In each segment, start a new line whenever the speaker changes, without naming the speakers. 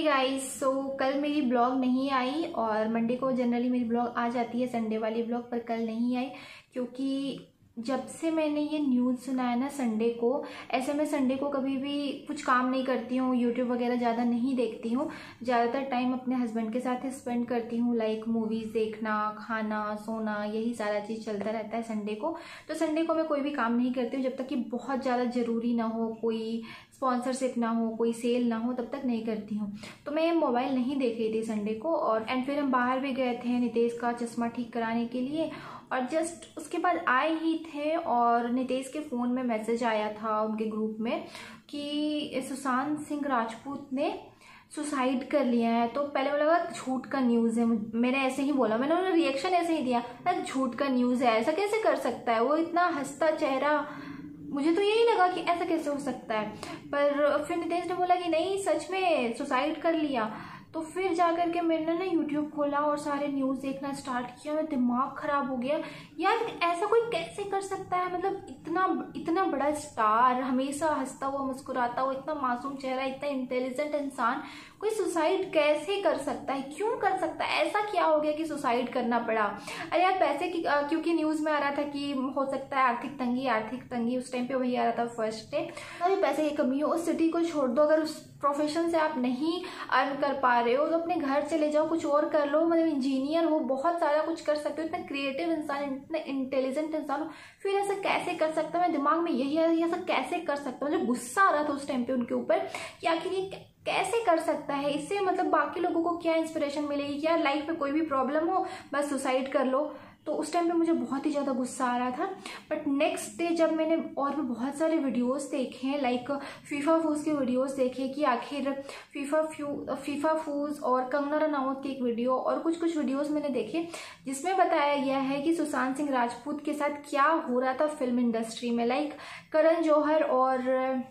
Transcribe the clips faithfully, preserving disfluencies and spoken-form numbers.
Guys, सो कल मेरी blog नहीं आई और मंडे को जनरली मेरी ब्लॉग आ जाती है, संडे वाली ब्लॉग, पर कल नहीं आई क्योंकि जब से मैंने ये न्यूज़ सुना है ना संडे को, ऐसे मैं संडे को कभी भी कुछ काम नहीं करती हूँ, यूट्यूब वगैरह ज़्यादा नहीं देखती हूँ। ज़्यादातर टाइम अपने हस्बैंड के साथ ही स्पेंड करती हूँ, लाइक मूवीज़ देखना, खाना, सोना, यही सारा चीज़ चलता रहता है संडे को। तो संडे को मैं कोई भी काम नहीं करती हूँ जब तक कि बहुत ज़्यादा ज़रूरी ना हो, कोई स्पॉन्सरशिप ना हो, कोई सेल ना हो, तब तक नहीं करती हूँ। तो मैं मोबाइल नहीं देख रही थी संडे को। और एंड फिर हम बाहर भी गए थे नितेश का चश्मा ठीक कराने के लिए, और जस्ट उसके बाद आए ही थे और नितेश के फ़ोन में मैसेज आया था उनके ग्रुप में कि सुशांत सिंह राजपूत ने सुसाइड कर लिया है। तो पहले वो लगा झूठ का न्यूज़ है, मैंने ऐसे ही बोला, मैंने उन्हें रिएक्शन ऐसे ही दिया, झूठ का न्यूज़ है, ऐसा कैसे कर सकता है, वो इतना हंसता चेहरा, मुझे तो यही लगा कि ऐसा कैसे हो सकता है। पर फिर नितेश ने बोला कि नहीं, सच में सुसाइड कर लिया। तो फिर जाकर के मैंने ना यूट्यूब खोला और सारे न्यूज़ देखना स्टार्ट किया। मैं दिमाग ख़राब हो गया, यार ऐसा कोई कैसे कर सकता है, मतलब इतना इतना बड़ा स्टार, हमेशा हंसता हुआ मुस्कुराता हुआ, इतना मासूम चेहरा, इतना इंटेलिजेंट इंसान, कोई सुसाइड कैसे कर सकता है, क्यों कर सकता है, ऐसा क्या हो गया कि सुसाइड करना पड़ा। अरे यार पैसे की, क्योंकि न्यूज़ में आ रहा था कि हो सकता है आर्थिक तंगी आर्थिक तंगी उस टाइम पे वही आ रहा था फर्स्ट डे, अभी पैसे की कमी हो, उस सिटी को छोड़ दो, अगर उस प्रोफेशन से आप नहीं अर्न कर पा रहे हो तो अपने घर चले जाओ, कुछ और कर लो, मतलब इंजीनियर हो, बहुत सारा कुछ कर सकते हो, इतना क्रिएटिव इंसान, इतना इंटेलिजेंट इंसान हो, फिर ऐसा कैसे कर सकता है। मेरे दिमाग में यही है, ऐसा कैसे कर सकता है, मुझे गुस्सा आ रहा था उस टाइम पे उनके ऊपर कि आखिर ये कैसे कर सकता है, इससे मतलब बाकी लोगों को क्या इंस्पिरेशन मिलेगी, क्या लाइफ में कोई भी प्रॉब्लम हो बस सुसाइड कर लो। तो उस टाइम पे मुझे बहुत ही ज़्यादा गुस्सा आ रहा था। बट नेक्स्ट डे जब मैंने और भी बहुत सारे वीडियोस देखे हैं, लाइक फीफा फूज के वीडियोस देखे कि आखिर फीफा फ्यू फीफा फूज और कंगना रनावत की एक वीडियो और कुछ कुछ वीडियोस मैंने देखे जिसमें बताया गया है कि सुशांत सिंह राजपूत के साथ क्या हो रहा था फिल्म इंडस्ट्री में, लाइक करण जौहर और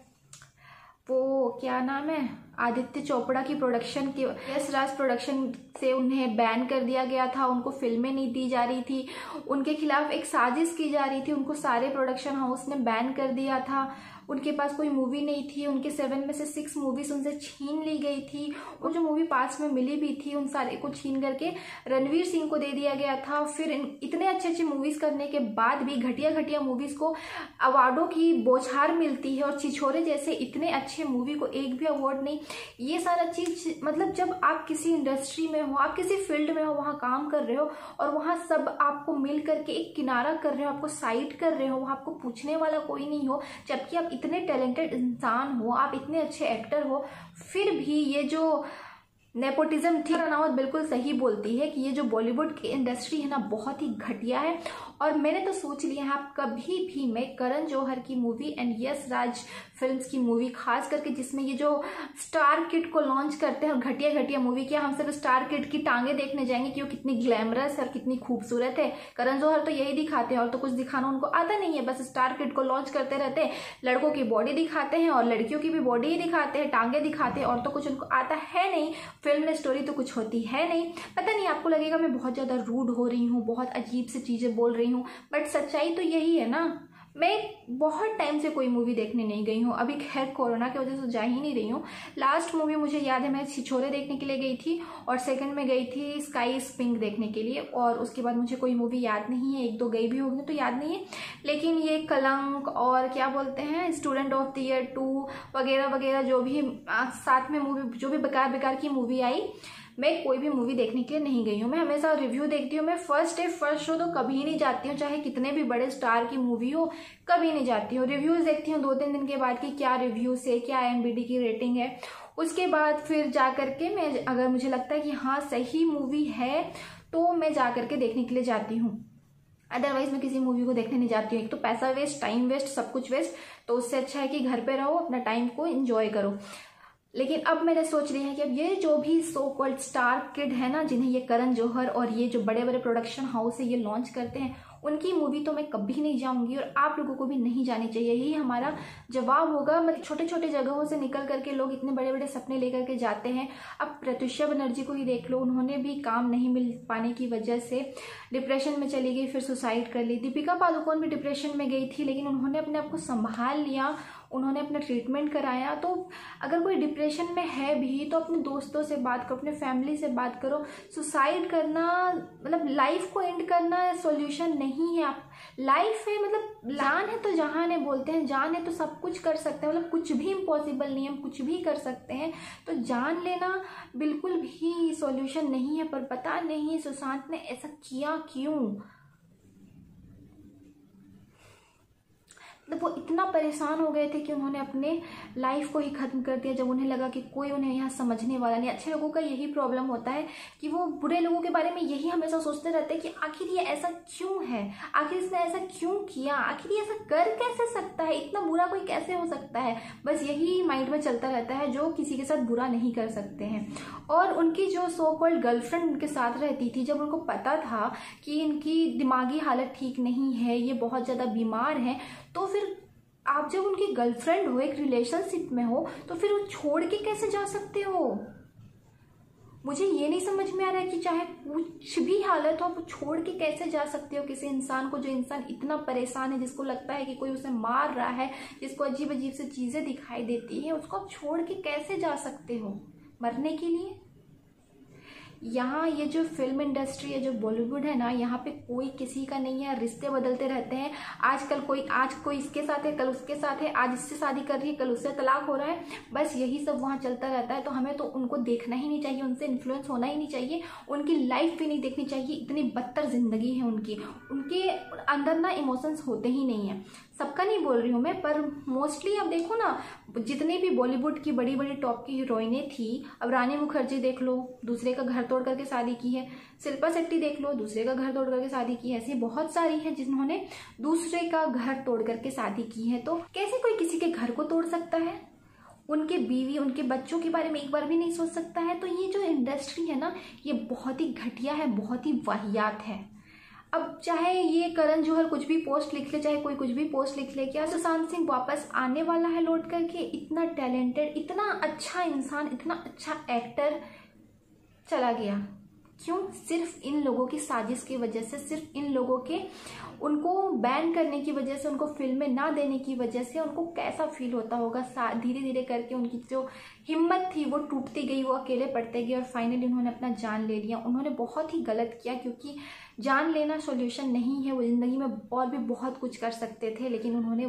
वो क्या नाम है, आदित्य चोपड़ा की प्रोडक्शन के, यस राज प्रोडक्शन से उन्हें बैन कर दिया गया था, उनको फिल्में नहीं दी जा रही थी, उनके खिलाफ एक साजिश की जा रही थी, उनको सारे प्रोडक्शन हाउस ने बैन कर दिया था, उनके पास कोई मूवी नहीं थी, उनके सेवन में से सिक्स मूवीज उनसे छीन ली गई थी, और जो मूवी पास में मिली भी थी उन सारे को छीन करके रणवीर सिंह को दे दिया गया था। फिर इतने अच्छे अच्छे मूवीज करने के बाद भी घटिया घटिया मूवीज को अवार्डों की बौछार मिलती है, और छिछोरे जैसे इतने अच्छे मूवी को एक भी अवार्ड नहीं। ये सारा चीज, मतलब जब आप किसी इंडस्ट्री में हो, आप किसी फील्ड में हो, वहाँ काम कर रहे हो और वहाँ सब आपको मिल करके एक किनारा कर रहे हो, आपको साइड कर रहे हो, वहाँ आपको पूछने वाला कोई नहीं हो, जबकि आप इतने टैलेंटेड इंसान हो, आप इतने अच्छे एक्टर हो, फिर भी ये जो नेपोटिज्म थी, रनावत बिल्कुल सही बोलती है कि ये जो बॉलीवुड की इंडस्ट्री है ना बहुत ही घटिया है। और मैंने तो सोच लिया है आप कभी भी मैं करण जौहर की movie and Yash Raj films की मूवी, खास करके जिसमें ये जो स्टार किड को लॉन्च करते हैं, घटिया घटिया मूवी, क्या हम सिर्फ स्टार किड की टांगे देखने जाएंगे कि वो कितनी ग्लैमरस और कितनी खूबसूरत है। करण जौहर तो यही दिखाते हैं और तो कुछ दिखाना उनको आता नहीं है, बस स्टार किड को लॉन्च करते रहते हैं, लड़कों की बॉडी दिखाते हैं और लड़कियों की भी बॉडी ही दिखाते हैं, टांगे दिखाते हैं, और तो कुछ उनको आता है नहीं, फिल्म में स्टोरी तो कुछ होती है नहीं। पता नहीं आपको लगेगा मैं बहुत ज़्यादा रूड हो रही हूँ, बहुत अजीब सी चीज़ें बोल रही हूँ, बट सच्चाई तो यही है ना। मैं बहुत टाइम से कोई मूवी देखने नहीं गई हूँ, अभी खैर कोरोना की वजह से जा ही नहीं रही हूँ। लास्ट मूवी मुझे याद है मैं छिछोरे देखने के लिए गई थी, और सेकंड में गई थी स्काई इज पिंक देखने के लिए, और उसके बाद मुझे कोई मूवी याद नहीं है, एक दो गई भी होंगी तो याद नहीं है। लेकिन ये कलंक और क्या बोलते हैं student of the year two वगैरह वगैरह जो भी साथ में मूवी, जो भी बेकार बेकार की मूवी आई, मैं कोई भी मूवी देखने के लिए नहीं गई हूँ। मैं हमेशा रिव्यू देखती हूँ, मैं फर्स्ट डे फर्स्ट शो तो कभी नहीं जाती हूँ, चाहे कितने भी बड़े स्टार की मूवी हो, कभी नहीं जाती हूँ। रिव्यूज़ देखती हूँ दो तीन दिन के बाद कि क्या रिव्यूज़ है, क्या आई एम डी बी की रेटिंग है, उसके बाद फिर जा करके मैं, अगर मुझे लगता है कि हाँ सही मूवी है तो मैं जा करके देखने के लिए जाती हूँ, अदरवाइज मैं किसी मूवी को देखने नहीं जाती हूँ। एक तो पैसा वेस्ट, टाइम वेस्ट, सब कुछ वेस्ट, तो उससे अच्छा है कि घर पे रहो, अपना टाइम को एंजॉय करो। लेकिन अब मैंने सोच लिया है कि अब ये जो भी सो कॉल्ड स्टार किड है ना, जिन्हें ये करण जौहर और ये जो बड़े बड़े प्रोडक्शन हाउस है ये लॉन्च करते हैं, उनकी मूवी तो मैं कभी नहीं जाऊंगी, और आप लोगों को भी नहीं जानी चाहिए। यही हमारा जवाब होगा। मतलब छोटे छोटे जगहों से निकल करके लोग इतने बड़े बड़े सपने लेकर के जाते हैं। अब प्रत्युषा बनर्जी को ही देख लो, उन्होंने भी काम नहीं मिल पाने की वजह से डिप्रेशन में चली गई, फिर सुसाइड कर ली। दीपिका पादुकोण भी डिप्रेशन में गई थी, लेकिन उन्होंने अपने आप को संभाल लिया, उन्होंने अपना ट्रीटमेंट कराया। तो अगर कोई डिप्रेशन में है भी तो अपने दोस्तों से बात करो, अपने फैमिली से बात करो। सुसाइड करना मतलब लाइफ को एंड करना सॉल्यूशन नहीं है। आप लाइफ है मतलब जान है तो जहान है बोलते हैं, जान है तो सब कुछ कर सकते हैं, मतलब कुछ भी इम्पॉसिबल नहीं है, हम कुछ भी कर सकते हैं। तो जान लेना बिल्कुल भी सॉल्यूशन नहीं है। पर पता नहीं सुशांत ने ऐसा किया क्यों, मतलब वो इतना परेशान हो गए थे कि उन्होंने अपने लाइफ को ही ख़त्म कर दिया जब उन्हें लगा कि कोई उन्हें यहाँ समझने वाला नहीं। अच्छे लोगों का यही प्रॉब्लम होता है कि वो बुरे लोगों के बारे में यही हमेशा सोचते रहते हैं कि आखिर ये ऐसा क्यों है, आखिर इसने ऐसा क्यों किया, आखिर ये ऐसा कर कैसे सकता है, इतना बुरा कोई कैसे हो सकता है। बस यही माइंड में चलता रहता है, जो किसी के साथ बुरा नहीं कर सकते हैं। और उनकी जो सो कॉल्ड गर्लफ्रेंड उनके साथ रहती थी, जब उनको पता था कि इनकी दिमागी हालत ठीक नहीं है, ये बहुत ज़्यादा बीमार है, तो फिर आप जब उनकी गर्लफ्रेंड हो, एक रिलेशनशिप में हो, तो फिर वो छोड़ के कैसे जा सकते हो। मुझे ये नहीं समझ में आ रहा है कि चाहे कुछ भी हालत हो, आप छोड़ के कैसे जा सकते हो किसी इंसान को, जो इंसान इतना परेशान है, जिसको लगता है कि कोई उसे मार रहा है, जिसको अजीब अजीब से चीज़ें दिखाई देती है, उसको आप छोड़ के कैसे जा सकते हो मरने के लिए। यहाँ ये जो फिल्म इंडस्ट्री है, जो बॉलीवुड है ना, यहाँ पे कोई किसी का नहीं है। रिश्ते बदलते रहते हैं, आजकल कोई आज कोई इसके साथ है, कल उसके साथ है, आज इससे शादी कर रही है, कल उससे तलाक हो रहा है, बस यही सब वहाँ चलता रहता है। तो हमें तो उनको देखना ही नहीं चाहिए, उनसे इन्फ्लुएंस होना ही नहीं चाहिए, उनकी लाइफ भी नहीं देखनी चाहिए। इतनी बदतर जिंदगी है उनकी, उनके अंदर ना इमोशंस होते ही नहीं है। सबका नहीं बोल रही हूँ मैं, पर मोस्टली अब देखो ना, जितनी भी बॉलीवुड की बड़ी बड़ी टॉप की हीरोइनें थी, अब रानी मुखर्जी देख लो, दूसरे का घर तोड़ करके शादी की है। शिल्पा शेट्टी देख लो, दूसरे का घर तोड़ करके शादी की है। ऐसी बहुत सारी है जिन्होंने दूसरे का घर तोड़ करके शादी की है। तो कैसे कोई किसी के घर को तोड़ सकता है, उनके बीवी उनके बच्चों के बारे में एक बार भी नहीं सोच सकता है। तो ये जो इंडस्ट्री है ना, ये बहुत ही घटिया है, बहुत ही वाहियात है। अब चाहे ये करण जौहर कुछ भी पोस्ट लिख ले, चाहे कोई कुछ भी पोस्ट लिख ले, क्या सुशांत सिंह वापस आने वाला है लौट करके? इतना टैलेंटेड, इतना अच्छा इंसान, इतना अच्छा एक्टर चला गया क्यों? सिर्फ इन लोगों की साजिश की वजह से, सिर्फ इन लोगों के उनको बैन करने की वजह से, उनको फिल्में ना देने की वजह से उनको कैसा फील होता होगा। धीरे धीरे करके उनकी जो हिम्मत थी वो टूटती गई, वो अकेले पड़ते गए और फाइनली उन्होंने अपना जान ले लिया। उन्होंने बहुत ही गलत किया, क्योंकि जान लेना सॉल्यूशन नहीं है। वो ज़िंदगी में और भी बहुत कुछ कर सकते थे, लेकिन उन्होंने,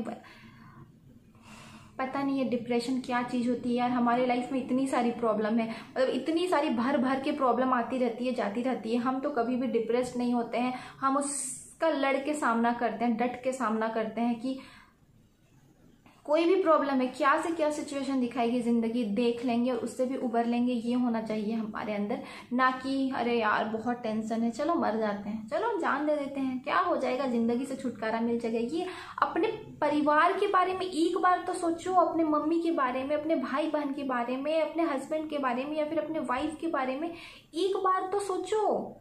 पता नहीं है डिप्रेशन क्या चीज़ होती है यार। हमारे लाइफ में इतनी सारी प्रॉब्लम है, मतलब इतनी सारी भर भर के प्रॉब्लम आती रहती है, जाती रहती है। हम तो कभी भी डिप्रेस्ड नहीं होते हैं, हम उसका लड़ के सामना करते हैं, डट के सामना करते हैं कि कोई भी प्रॉब्लम है, क्या से क्या सिचुएशन दिखाएगी ज़िंदगी, देख लेंगे और उससे भी उबर लेंगे। ये होना चाहिए हमारे अंदर, ना कि अरे यार बहुत टेंशन है, चलो मर जाते हैं, चलो जान दे देते हैं, क्या हो जाएगा, ज़िंदगी से छुटकारा मिल जाएगा। ये अपने परिवार के बारे में एक बार तो सोचो, अपने मम्मी के बारे में, अपने भाई बहन के बारे में, अपने हस्बैंड के बारे में, या फिर अपने वाइफ के बारे में एक बार तो सोचो।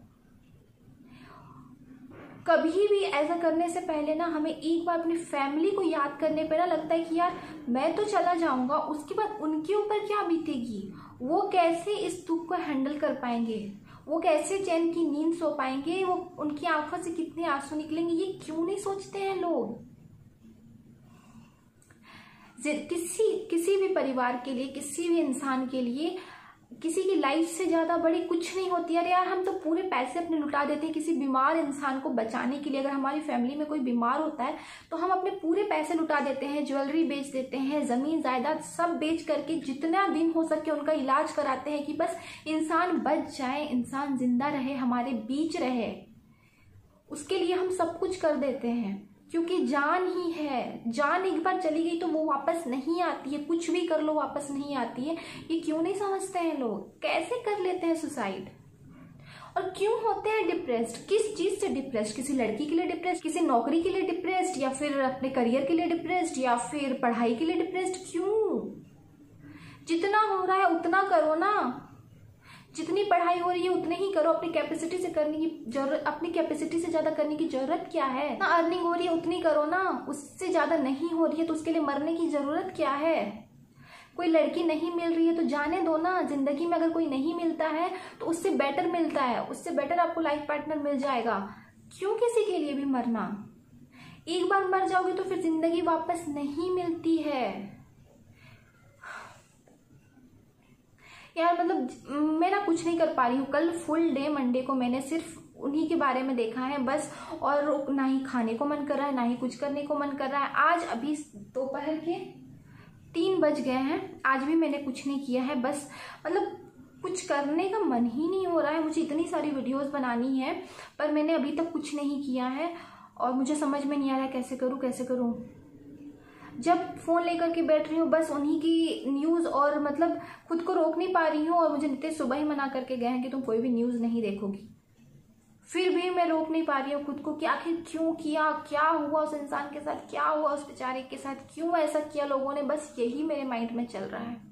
कभी भी ऐसा करने से पहले ना हमें एक बार अपनी फैमिली को याद करने पे ना लगता है कि यार मैं तो चला जाऊंगा, उसके बाद उनके ऊपर क्या बीतेगी, वो कैसे इस दुख को हैंडल कर पाएंगे, वो कैसे चैन की नींद सो पाएंगे, वो उनकी आंखों से कितने आंसू निकलेंगे। ये क्यों नहीं सोचते हैं लोग? किसी किसी भी परिवार के लिए, किसी भी इंसान के लिए किसी की लाइफ से ज़्यादा बड़ी कुछ नहीं होती। अरे यार हम तो पूरे पैसे अपने लुटा देते हैं किसी बीमार इंसान को बचाने के लिए। अगर हमारी फैमिली में कोई बीमार होता है तो हम अपने पूरे पैसे लुटा देते हैं, ज्वेलरी बेच देते हैं, ज़मीन जायदाद सब बेच करके जितना दिन हो सके उनका इलाज कराते हैं कि बस इंसान बच जाए, इंसान जिंदा रहे, हमारे बीच रहे। उसके लिए हम सब कुछ कर देते हैं, क्योंकि जान ही है, जान एक बार चली गई तो वो वापस नहीं आती है, कुछ भी कर लो वापस नहीं आती है। ये क्यों नहीं समझते हैं लोग? कैसे कर लेते हैं सुसाइड और क्यों होते हैं डिप्रेस्ड? किस चीज से डिप्रेस्ड? किसी लड़की के लिए डिप्रेस्ड, किसी नौकरी के लिए डिप्रेस्ड, या फिर अपने करियर के लिए डिप्रेस्ड, या फिर पढ़ाई के लिए डिप्रेस्ड? क्यों? जितना हो रहा है उतना करो ना, जितनी पढ़ाई हो रही है उतने ही करो, अपनी कैपेसिटी से करने की जरूरत, अपनी कैपेसिटी से ज्यादा करने की जरूरत क्या है? ना अर्निंग हो रही है उतनी करो ना, उससे ज्यादा नहीं हो रही है तो उसके लिए मरने की जरूरत क्या है? कोई लड़की नहीं मिल रही है तो जाने दो ना। जिंदगी में अगर कोई नहीं मिलता है तो उससे बेटर मिलता है, उससे बेटर आपको लाइफ पार्टनर मिल जाएगा। क्यों किसी के लिए भी मरना? एक बार मर जाओगे तो फिर जिंदगी वापस नहीं मिलती है यार। मतलब मैं ना कुछ नहीं कर पा रही हूँ। कल फुल डे मंडे को मैंने सिर्फ उन्हीं के बारे में देखा है बस, और ना ही खाने को मन कर रहा है, ना ही कुछ करने को मन कर रहा है। आज अभी दोपहर के तीन बज गए हैं, आज भी मैंने कुछ नहीं किया है। बस मतलब कुछ करने का मन ही नहीं हो रहा है। मुझे इतनी सारी वीडियोस बनानी है पर मैंने अभी तक कुछ नहीं किया है और मुझे समझ में नहीं आ रहा है कैसे करूँ कैसे करूँ। जब फ़ोन लेकर के बैठ रही हूँ बस उन्हीं की न्यूज़, और मतलब खुद को रोक नहीं पा रही हूँ। और मुझे नितेश सुबह ही मना करके गए हैं कि तुम कोई भी न्यूज़ नहीं देखोगी, फिर भी मैं रोक नहीं पा रही हूँ खुद को कि आखिर क्यों किया, क्या हुआ उस इंसान के साथ, क्या हुआ उस बेचारे के साथ, क्यों ऐसा किया लोगों ने। बस यही मेरे माइंड में चल रहा है।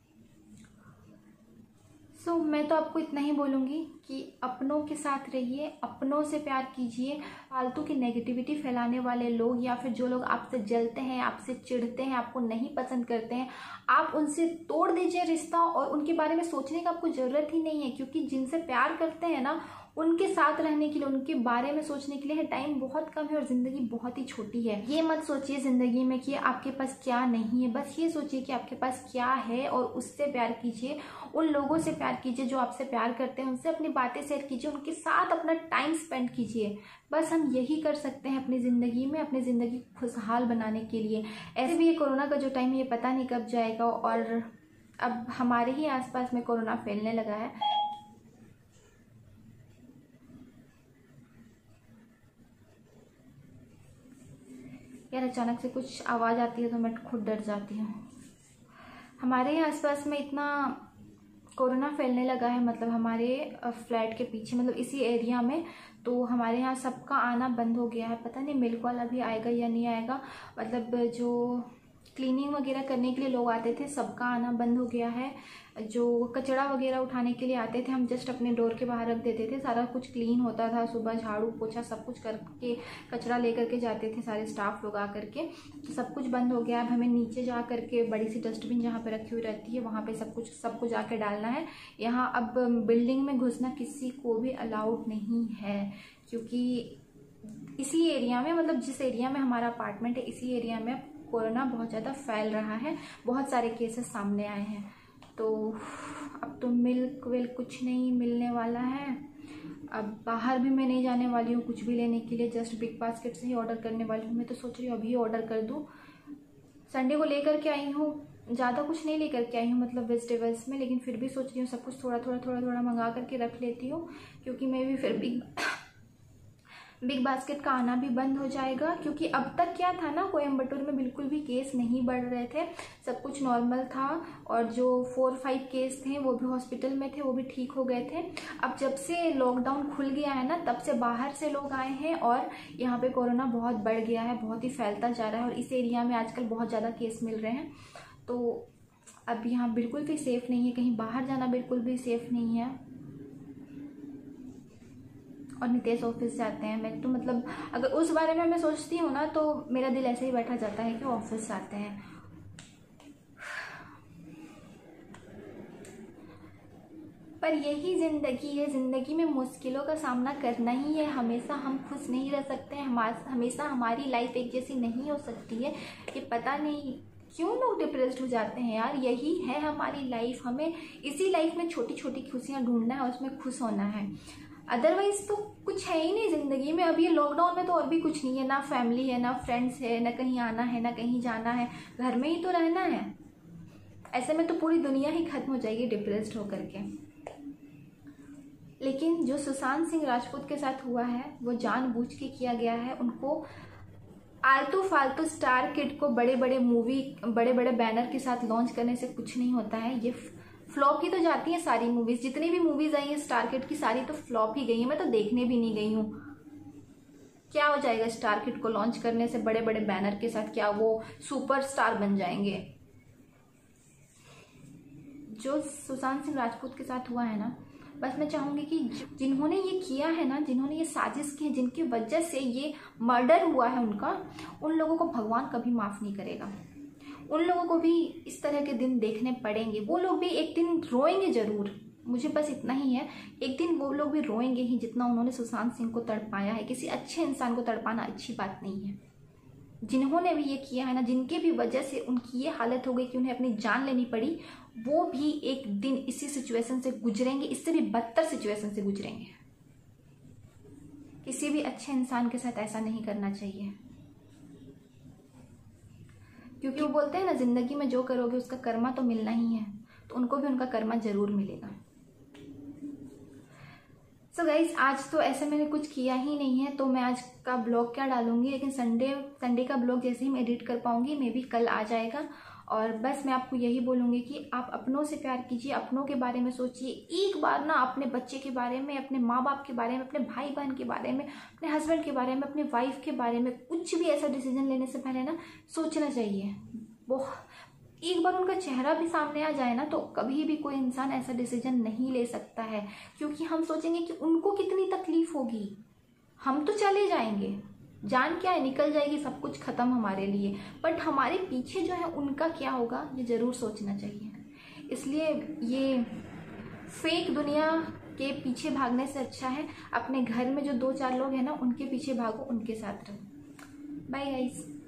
सो so, मैं तो आपको इतना ही बोलूँगी कि अपनों के साथ रहिए, अपनों से प्यार कीजिए। फालतू की नेगेटिविटी फैलाने वाले लोग या फिर जो लोग आपसे जलते हैं, आपसे चिढ़ते हैं, आपको नहीं पसंद करते हैं, आप उनसे तोड़ दीजिए रिश्ता और उनके बारे में सोचने का आपको ज़रूरत ही नहीं है। क्योंकि जिनसे प्यार करते हैं ना, उनके साथ रहने के लिए, उनके बारे में सोचने के लिए टाइम बहुत कम है और ज़िंदगी बहुत ही छोटी है। ये मत सोचिए ज़िंदगी में कि आपके पास क्या नहीं है, बस ये सोचिए कि आपके पास क्या है और उससे प्यार कीजिए। उन लोगों से प्यार कीजिए जो आपसे प्यार करते हैं, उनसे अपनी बातें शेयर कीजिए, उनके साथ अपना टाइम स्पेंड कीजिए। बस हम यही कर सकते हैं अपनी ज़िंदगी में, अपनी ज़िंदगी खुशहाल बनाने के लिए। ऐसे भी ये कोरोना का जो टाइम है ये पता नहीं कब जाएगा और अब हमारे ही आसपास में कोरोना फैलने लगा है। यार अचानक से कुछ आवाज़ आती है तो मैं खुद डर जाती हूँ। हमारे ही आसपास में इतना कोरोना फैलने लगा है, मतलब हमारे फ्लैट के पीछे, मतलब इसी एरिया में, तो हमारे यहाँ सबका आना बंद हो गया है। पता नहीं मिल्क वाला भी आएगा या नहीं आएगा। मतलब जो क्लीनिंग वगैरह करने के लिए लोग आते थे सबका आना बंद हो गया है। जो कचरा वगैरह उठाने के लिए आते थे हम जस्ट अपने डोर के बाहर रख देते थे, सारा कुछ क्लीन होता था, सुबह झाड़ू पोछा सब कुछ करके कचरा लेकर के जाते थे सारे स्टाफ लोग आ करके। तो सब कुछ बंद हो गया। अब हमें नीचे जा करके बड़ी सी डस्टबिन जहाँ पे रखी हुई रहती है वहाँ पे सब कुछ सब कुछ जाके डालना है। यहाँ अब बिल्डिंग में घुसना किसी को भी अलाउड नहीं है, क्योंकि इसी एरिया में, मतलब जिस एरिया में हमारा अपार्टमेंट है, इसी एरिया में कोरोना बहुत ज़्यादा फैल रहा है, बहुत सारे केसेस सामने आए हैं। तो अब तो मिल्क विल्क कुछ नहीं मिलने वाला है। अब बाहर भी मैं नहीं जाने वाली हूँ कुछ भी लेने के लिए, जस्ट बिग बास्केट से ही ऑर्डर करने वाली हूँ। मैं तो सोच रही हूँ अभी ऑर्डर कर दूँ। संडे को लेकर के आई हूँ, ज़्यादा कुछ नहीं लेकर के आई हूँ मतलब वेजिटेबल्स में, लेकिन फिर भी सोच रही हूँ सब कुछ थोड़ा थोड़ा थोड़ा थोड़ा मंगा करके रख लेती हूँ, क्योंकि मैं भी फिर बिग बिग बास्केट का आना भी बंद हो जाएगा। क्योंकि अब तक क्या था ना, कोयम्बटूर में बिल्कुल भी केस नहीं बढ़ रहे थे, सब कुछ नॉर्मल था, और जो फोर फाइव केस थे वो भी हॉस्पिटल में थे, वो भी ठीक हो गए थे। अब जब से लॉकडाउन खुल गया है ना, तब से बाहर से लोग आए हैं और यहाँ पे कोरोना बहुत बढ़ गया है, बहुत ही फैलता जा रहा है, और इस एरिया में आजकल बहुत ज़्यादा केस मिल रहे हैं। तो अब यहाँ बिल्कुल भी सेफ़ नहीं है, कहीं बाहर जाना बिल्कुल भी सेफ़ नहीं है। और नितेश ऑफिस जाते हैं, मैं तो मतलब अगर उस बारे में मैं सोचती हूँ ना तो मेरा दिल ऐसे ही बैठा जाता है कि ऑफिस जाते हैं। पर यही ज़िंदगी है, ज़िंदगी में मुश्किलों का सामना करना ही है। हमेशा हम खुश नहीं रह सकते हैं, हमेशा हमारी लाइफ एक जैसी नहीं हो सकती है। ये पता नहीं क्यों लोग डिप्रेस्ड हो जाते हैं यार। यही है हमारी लाइफ, हमें इसी लाइफ में छोटी छोटी खुशियाँ ढूंढना है और उसमें खुश होना है। अदरवाइज तो कुछ है ही नहीं ज़िंदगी में। अब ये लॉकडाउन में तो और भी कुछ नहीं है, ना फैमिली है, ना फ्रेंड्स है, ना कहीं आना है, ना कहीं जाना है, घर में ही तो रहना है। ऐसे में तो पूरी दुनिया ही खत्म हो जाएगी डिप्रेस्ड होकर के। लेकिन जो सुशांत सिंह राजपूत के साथ हुआ है वो जानबूझ के किया गया है। उनको आलतू फालतू स्टार किड को बड़े बड़े मूवी, बड़े बड़े बैनर के साथ लॉन्च करने से कुछ नहीं होता है। ये फ्लॉप ही तो जाती हैं सारी मूवीज, जितनी भी मूवीज आई हैं स्टार किड की सारी तो फ्लॉप ही गई हैं। मैं तो देखने भी नहीं गई हूँ। क्या हो जाएगा स्टार किड को लॉन्च करने से बड़े बड़े बैनर के साथ? क्या वो सुपर स्टार बन जाएंगे? जो सुशांत सिंह राजपूत के साथ हुआ है ना, बस मैं चाहूँगी कि जिन्होंने ये किया है ना, जिन्होंने ये साजिश की है, जिनकी वजह से ये मर्डर हुआ है उनका, उन लोगों को भगवान कभी माफ़ नहीं करेगा। उन लोगों को भी इस तरह के दिन देखने पड़ेंगे। वो लोग भी एक दिन रोएंगे ज़रूर, मुझे बस इतना ही है, एक दिन वो लोग भी रोएंगे ही, जितना उन्होंने सुशांत सिंह को तड़पाया है। किसी अच्छे इंसान को तड़पाना अच्छी बात नहीं है। जिन्होंने भी ये किया है ना, जिनके भी वजह से उनकी ये हालत हो गई कि उन्हें अपनी जान लेनी पड़ी, वो भी एक दिन इसी सिचुएशन से गुजरेंगे, इससे भी बदतर सिचुएशन से गुजरेंगे। किसी भी अच्छे इंसान के साथ ऐसा नहीं करना चाहिए, क्योंकि वो बोलते हैं ना, जिंदगी में जो करोगे उसका कर्मा तो मिलना ही है, तो उनको भी उनका कर्मा जरूर मिलेगा। सो गाइज, आज तो ऐसे मैंने कुछ किया ही नहीं है, तो मैं आज का ब्लॉग क्या डालूंगी, लेकिन संडे संडे का ब्लॉग जैसे ही मैं एडिट कर पाऊंगी मे बी कल आ जाएगा। और बस मैं आपको यही बोलूँगी कि आप अपनों से प्यार कीजिए, अपनों के बारे में सोचिए। एक बार ना अपने बच्चे के बारे में, अपने माँ बाप के बारे में, अपने भाई बहन के बारे में, अपने हस्बैंड के बारे में, अपने वाइफ के बारे में, कुछ भी ऐसा डिसीजन लेने से पहले ना सोचना चाहिए। वो एक बार उनका चेहरा भी सामने आ जाए ना, तो कभी भी कोई इंसान ऐसा डिसीजन नहीं ले सकता है, क्योंकि हम सोचेंगे कि उनको कितनी तकलीफ होगी। हम तो चले जाएंगे, जान क्या है निकल जाएगी, सब कुछ खत्म हमारे लिए, बट हमारे पीछे जो है उनका क्या होगा, ये जरूर सोचना चाहिए। इसलिए ये फेक दुनिया के पीछे भागने से अच्छा है अपने घर में जो दो चार लोग हैं ना, उनके पीछे भागो, उनके साथ रहो। Bye guys.